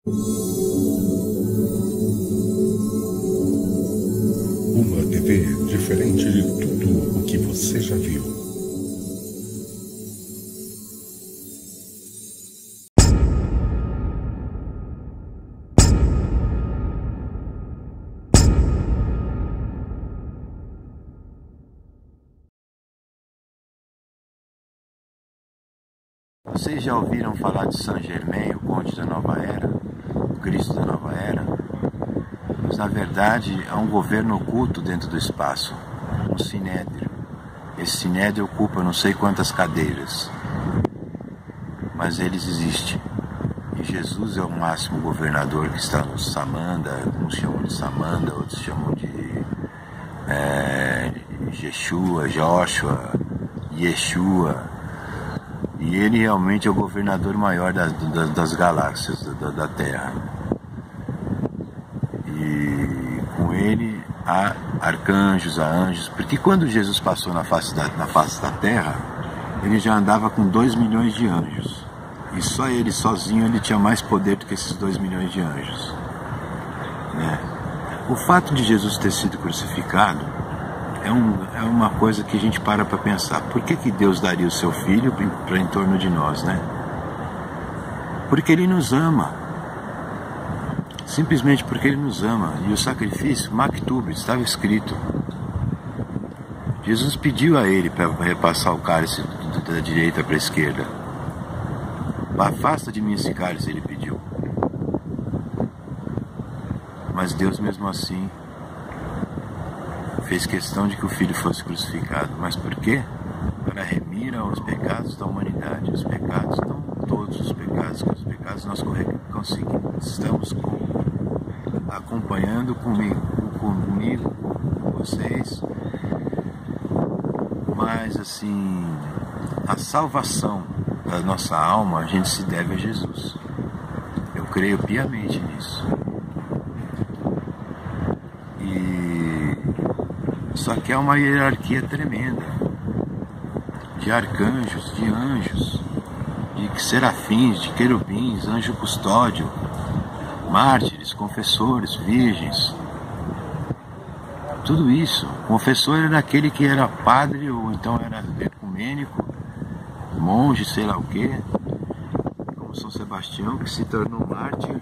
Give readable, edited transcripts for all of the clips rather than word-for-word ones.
Uma TV diferente de tudo o que você já viu. Vocês já ouviram falar de Saint Germain, o Conde da Nova Era, o Cristo da Nova Era? Mas na verdade há um governo oculto dentro do espaço, um sinédrio. Esse sinédrio ocupa não sei quantas cadeiras, mas eles existem. E Jesus é o máximo governador que está no Samanda, uns chamam de Samanda, outros chamam de Jeshua, Joshua, Yeshua. E ele realmente é o governador maior das galáxias da Terra. E com ele há arcanjos, há anjos, porque quando Jesus passou na face da Terra, ele já andava com 2 milhões de anjos. E só ele sozinho ele tinha mais poder do que esses 2 milhões de anjos, né? O fato de Jesus ter sido crucificado é uma coisa que a gente para pensar. Por que Deus daria o seu Filho para em torno de nós, né? Porque Ele nos ama. Simplesmente porque Ele nos ama. E o sacrifício, Maktub, estava escrito. Jesus pediu a Ele para repassar o cálice da direita para a esquerda. Afasta de mim esse cálice, Ele pediu. Mas Deus mesmo assim fez questão de que o Filho fosse crucificado. Mas por quê? Para remir os pecados da humanidade. Os pecados, não todos os pecados, que os pecados nós conseguimos, estamos acompanhando comigo, com vocês. Mas assim, a salvação da nossa alma a gente se deve a Jesus. Eu creio piamente nisso. Só que é uma hierarquia tremenda de arcanjos, de anjos, de serafins, de querubins, anjo custódio, mártires, confessores, virgens. Tudo isso. O confessor era aquele que era padre ou então era ecumênico, monge, sei lá o quê, como São Sebastião, que se tornou mártir.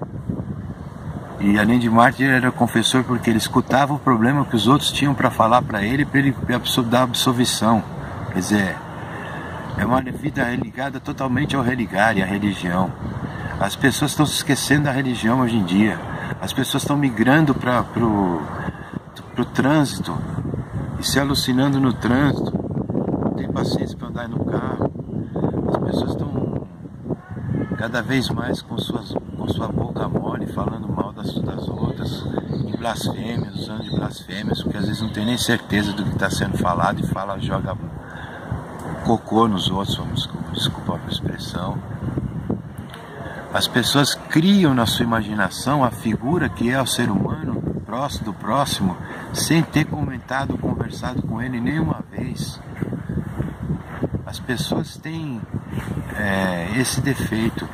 E além de mártir, era confessor porque ele escutava o problema que os outros tinham para falar para ele dar absolvição. Quer dizer, é uma vida ligada totalmente ao religar e à religião. As pessoas estão se esquecendo da religião hoje em dia. As pessoas estão migrando para o trânsito e se alucinando no trânsito. Não tem paciência para andar no carro. As pessoas estão cada vez mais com sua boca mole, falando mal das outras, de blasfêmias, usando de blasfêmias, porque às vezes não tem nem certeza do que está sendo falado e joga cocô nos outros, desculpa a expressão. As pessoas criam na sua imaginação a figura que é o ser humano, do próximo, sem ter conversado com ele nenhuma vez. As pessoas têm esse defeito.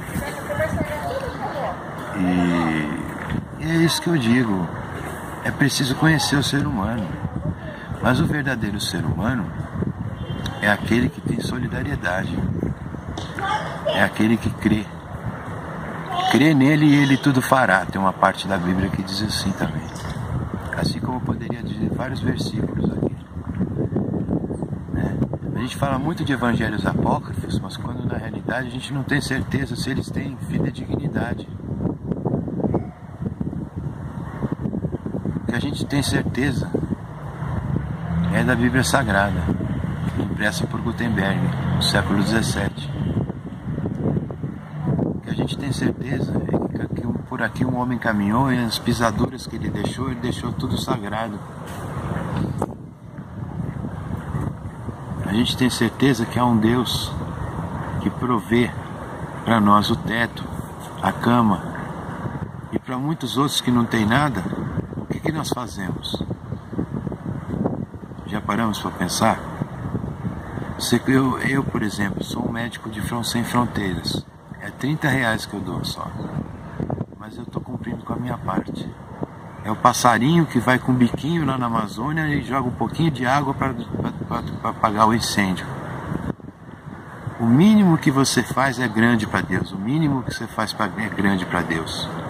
E é isso que eu digo. É preciso conhecer o ser humano. Mas o verdadeiro ser humano é aquele que tem solidariedade. É aquele que crê. Crê nele e ele tudo fará. Tem uma parte da Bíblia que diz assim também. Assim como eu poderia dizer vários versículos aqui. A gente fala muito de evangelhos apócrifos, mas quando na realidade a gente não tem certeza se eles têm fidedignidade. O que a gente tem certeza é da Bíblia Sagrada, impressa por Gutenberg, no século XVII. O que a gente tem certeza é que por aqui um homem caminhou e as pisaduras que ele deixou tudo sagrado. A gente tem certeza que há um Deus que provê para nós o teto, a cama, e para muitos outros que não tem nada, o que nós fazemos? Já paramos para pensar? Eu, por exemplo, sou um médico de Sem Fronteiras. É R$30 que eu dou só. cumprindo com a minha parte. É o passarinho que vai com o biquinho lá na Amazônia e joga um pouquinho de água para apagar o incêndio. O mínimo que você faz é grande para Deus. O mínimo que você faz é grande para Deus.